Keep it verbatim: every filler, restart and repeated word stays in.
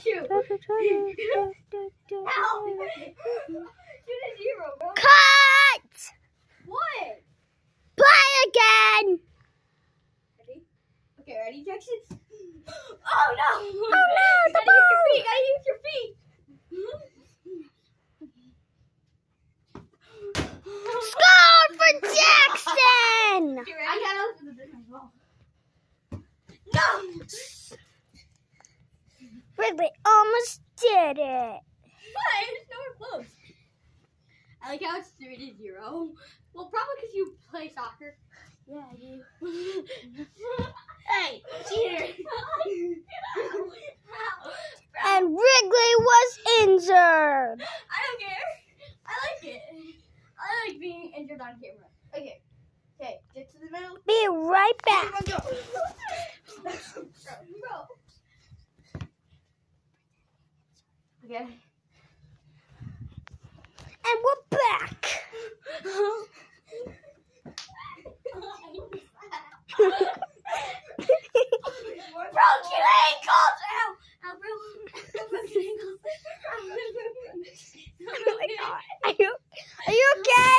shoot. Ow. Shoot a zero, bro. Cut! What? Play again! Ready? Okay, ready, Jackson? Oh no! Oh no, the gotta use your feet, gotta use your feet! Score for Jackson! I gotta open the business as well. No! Wrigley almost did it. What? It's nowhere close. I like how it's three to zero. Well, probably because you play soccer. Yeah, I do. Hey, cheater! And Wrigley was injured. I don't care. I like it. I like being injured on camera. Okay. Okay, get to the middle. Be right back. Go. Okay. And we're back. Broke your ankles! Ow! Ow, bro. Oh my God. Are you, are you okay?